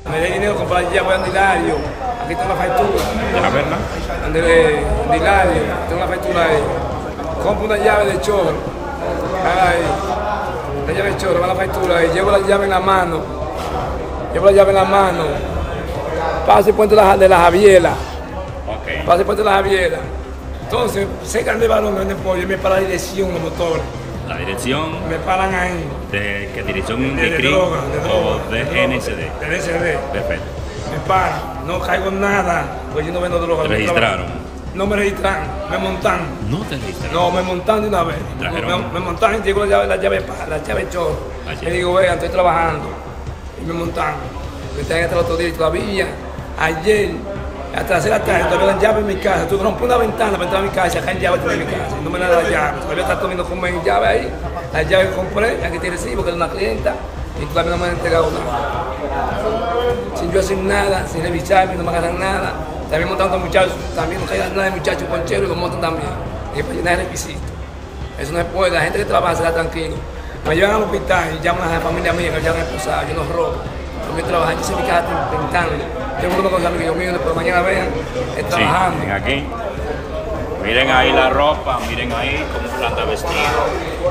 Me dé dinero para comprar llave de Hilario. Aquí tengo la factura. Ya, ¿verdad? De Hilario. Tengo la factura ahí. Compro una llave de chorro. Ahí. La llave de chorro, va la factura ahí. Llevo la llave en la mano. Paso el puente de la Javiela. Ok. Paso el puente de la Javiela. Entonces, cercan de balón, me venden pollo y me para la dirección, los motores. La dirección, Me paran ahí. ¿de qué dirección? ¿De De CRI droga, o de NSD? De SD. Perfecto. Me paran, no caigo en nada, pues yo no vendo droga. ¿Te registraron? No me registran, me montan. No te registraron. No, me montan de una vez. Trajeron. Me montan y llegó la llave chorro. Así Le es. digo, vea, estoy trabajando. Y me montan. Me traen hasta el otro día y todavía, ayer, hasta hacer la tarde, todavía la llave en mi casa. Tú rompes una ventana para entrar a mi casa y sacar llave de mi casa. No me da la llave. Todavía está comiendo con mi llave ahí. La llave que compré, aquí te recibo, que es una clienta. Y todavía no me han entregado nada. Sin yo hacer nada, sin revisarme, no me agarran nada. También montan otros muchachos, también no caigan nada de muchachos poncheros y lo montan también. Y para llenar el requisito. Eso no se puede, la gente que trabaja se da tranquilo. Me llevan al hospital y llaman a la familia mía, que me llaman esposada, yo no robo. Yo me trabajo, yo sé mi casa pintando. Tengo uno con los amigos míos, por mañana vean, trabajando. Sí, ven aquí. Miren ahí la ropa, miren ahí cómo anda vestido.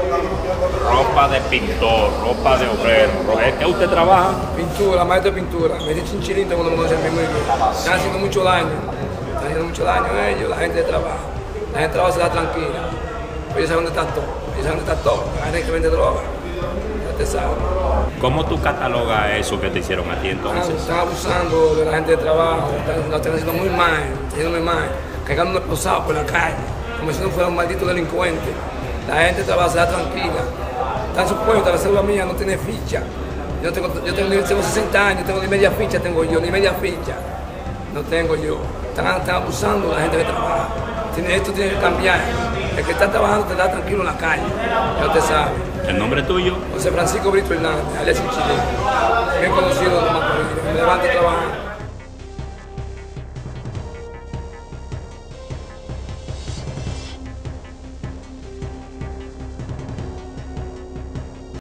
Ropa de pintor, ropa de obrero. ¿Es que usted trabaja? Pintura, maestro de pintura. Me dice chinchilito cuando me conocen a mí. Están haciendo mucho daño. Están haciendo mucho daño a ellos, la gente de trabajo. La gente de trabajo se da tranquila. Ellos saben dónde está todo. Ellos saben dónde está todo. La gente que vende droga. Ya te sabe. ¿Cómo tú catalogas eso que te hicieron a ti entonces? Están abusando de la gente de trabajo. Lo están haciendo muy mal. Están haciendo muy mal. Cargando unos esposados por la calle. Como si no fuera un maldito delincuente. La gente de trabajo se da tranquila. Están supuestos, la cédula mía no tiene ficha. Yo tengo 60 años, tengo ni media ficha, tengo yo, ni media ficha. No tengo yo. Están abusando de la gente que trabaja. Esto tiene que cambiar. El que está trabajando te da tranquilo en la calle. Ya usted sabe. ¿El nombre tuyo? José Francisco Brito Hernández, alias Chile. Bien conocido de Macorís. Me levanto a trabajar.